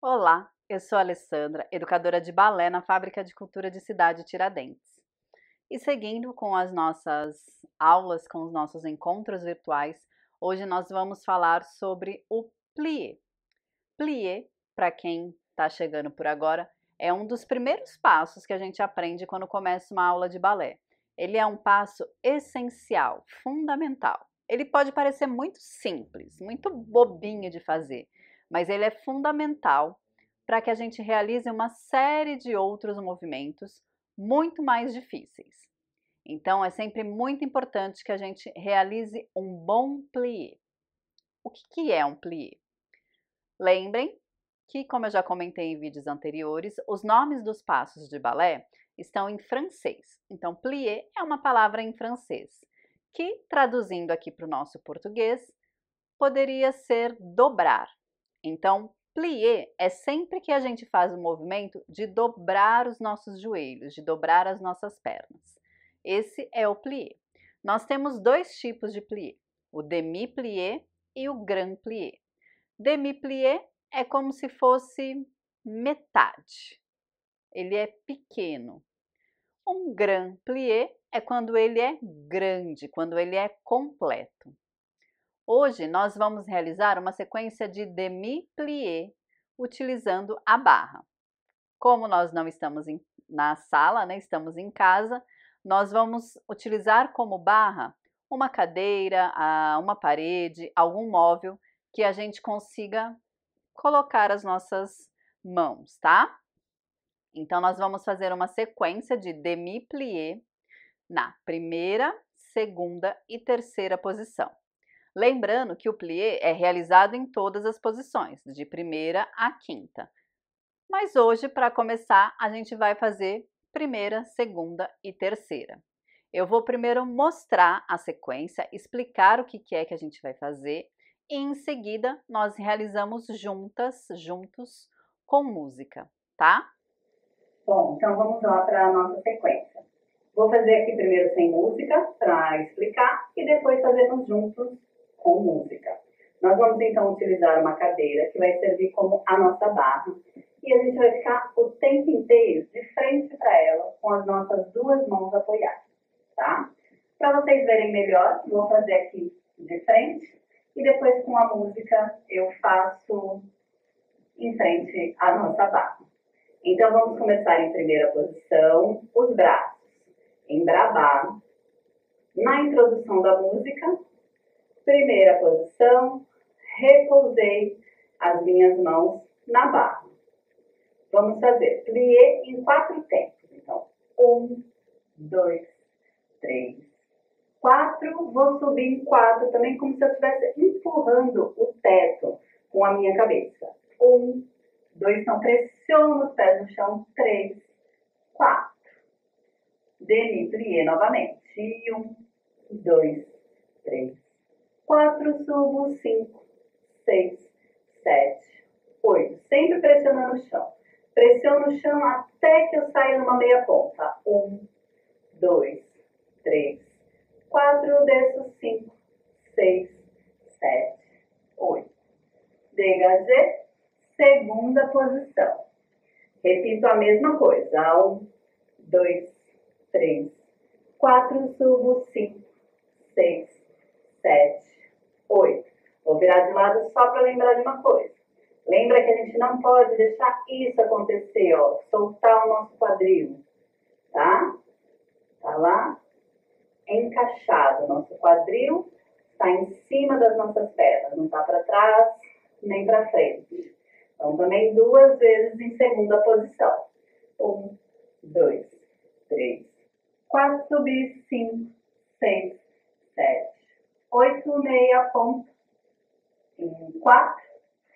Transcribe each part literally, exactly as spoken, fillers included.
Olá, eu sou a Alessandra, educadora de balé na Fábrica de Cultura de Cidade Tiradentes. E seguindo com as nossas aulas, com os nossos encontros virtuais, hoje nós vamos falar sobre o plié. Plié, para quem está chegando por agora, é um dos primeiros passos que a gente aprende quando começa uma aula de balé. Ele é um passo essencial, fundamental. Ele pode parecer muito simples, muito bobinho de fazer, mas ele é fundamental para que a gente realize uma série de outros movimentos muito mais difíceis. Então, é sempre muito importante que a gente realize um bom plié. O que, que é um plié? Lembrem que, como eu já comentei em vídeos anteriores, os nomes dos passos de balé estão em francês. Então, plié é uma palavra em francês, que, traduzindo aqui para o nosso português, poderia ser dobrar. Então, plié é sempre que a gente faz o movimento de dobrar os nossos joelhos, de dobrar as nossas pernas. Esse é o plié. Nós temos dois tipos de plié, o demi-plié e o grand plié. Demi-plié é como se fosse metade, ele é pequeno. Um grand plié é quando ele é grande, quando ele é completo. Hoje nós vamos realizar uma sequência de demi-plié utilizando a barra. Como nós não estamos em, na sala, né, estamos em casa, nós vamos utilizar como barra uma cadeira, uma parede, algum móvel que a gente consiga colocar as nossas mãos, tá? Então, nós vamos fazer uma sequência de demi-plié na primeira, segunda e terceira posição. Lembrando que o plié é realizado em todas as posições, de primeira a quinta. Mas hoje, para começar, a gente vai fazer primeira, segunda e terceira. Eu vou primeiro mostrar a sequência, explicar o que é que a gente vai fazer e em seguida nós realizamos juntas, juntos, com música, tá? Bom, então vamos lá para a nossa sequência. Vou fazer aqui primeiro sem música para explicar e depois fazemos juntos com música. Nós vamos então utilizar uma cadeira que vai servir como a nossa barra e a gente vai ficar o tempo inteiro de frente para ela com as nossas duas mãos apoiadas, tá? Para vocês verem melhor, vou fazer aqui de frente e depois com a música eu faço em frente à nossa barra. Então, vamos começar em primeira posição, os braços em brabá. Na introdução da música, primeira posição, repousei as minhas mãos na barra. Vamos fazer plié em quatro tempos. Então, um, dois, três, quatro. Vou subir em quatro também, como se eu estivesse empurrando o teto com a minha cabeça. Um, dois, então pressiono os pés no chão. Três, quatro. Demi-plié novamente. Um, dois, três, quatro. Subo. Cinco, seis, sete, oito. Sempre pressionando o chão. Pressiono o chão até que eu saia numa meia ponta. Um, dois, três, quatro. Desço. Cinco, seis, sete, oito. Dégagé. Segunda posição. Repito a mesma coisa. Um, dois, três, quatro. Subo. Cinco, seis, sete, oito. Vou virar de lado só para lembrar de uma coisa. Lembra que a gente não pode deixar isso acontecer, ó. Soltar o nosso quadril, tá? Tá lá encaixado. Nosso quadril está em cima das nossas pernas. Não tá para trás nem para frente. Então, também duas vezes em segunda posição. Um, dois, três, quatro, subir, cinco, seis, sete, oito, meia ponta, em quatro,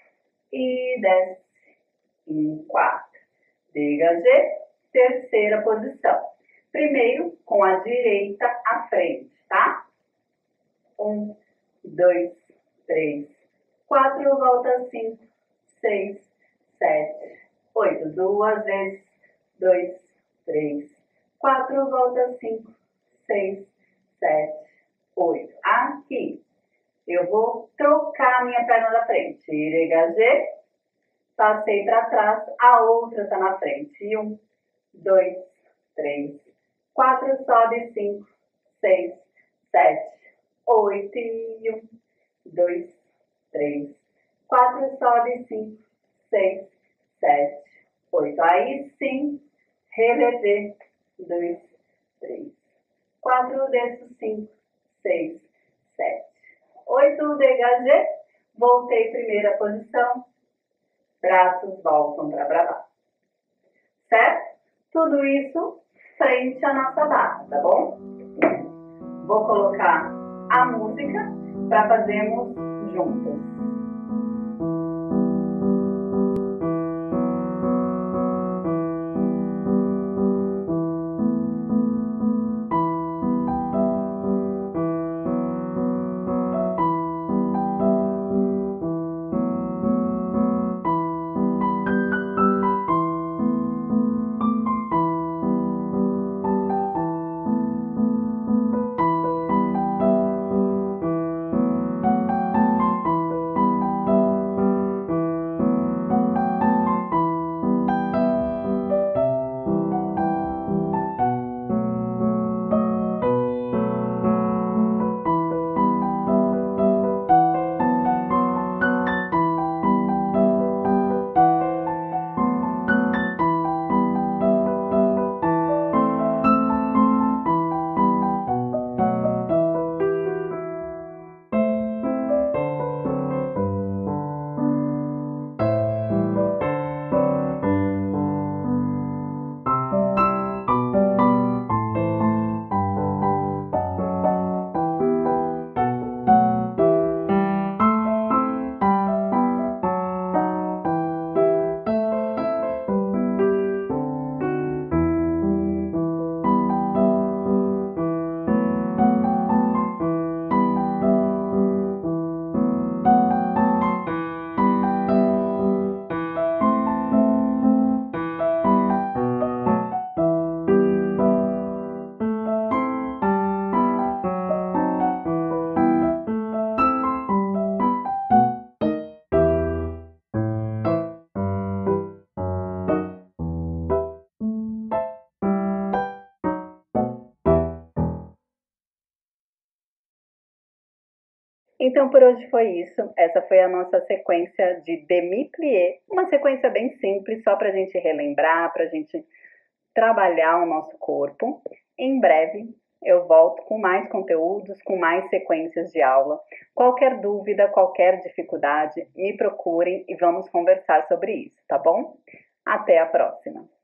e desce, em quatro. Dégagé, terceira posição. Primeiro, com a direita à frente, tá? Um, dois, três, quatro, volta, cinco, seis, sete, oito. Duas vezes. Dois, três, quatro, volta, cinco, seis, sete, oito. Aqui, eu vou trocar a minha perna da frente. Dégagé, Passei para trás, a outra está na frente. Um, dois, três, quatro, sobe, cinco, seis, sete, oito e um, dois, três, quatro, sobe, cinco, seis, sete, oito. Aí sim, relevê, dois, três, quatro, desço, cinco, seis, sete, oito, dégagé, voltei primeira posição, braços voltam para baixo, certo? Tudo isso frente à nossa barra, tá bom? Vou colocar a música para fazermos juntas. Então, por hoje foi isso. Essa foi a nossa sequência de demi-plié. Uma sequência bem simples, só para a gente relembrar, para a gente trabalhar o nosso corpo. Em breve, eu volto com mais conteúdos, com mais sequências de aula. Qualquer dúvida, qualquer dificuldade, me procurem e vamos conversar sobre isso, tá bom? Até a próxima!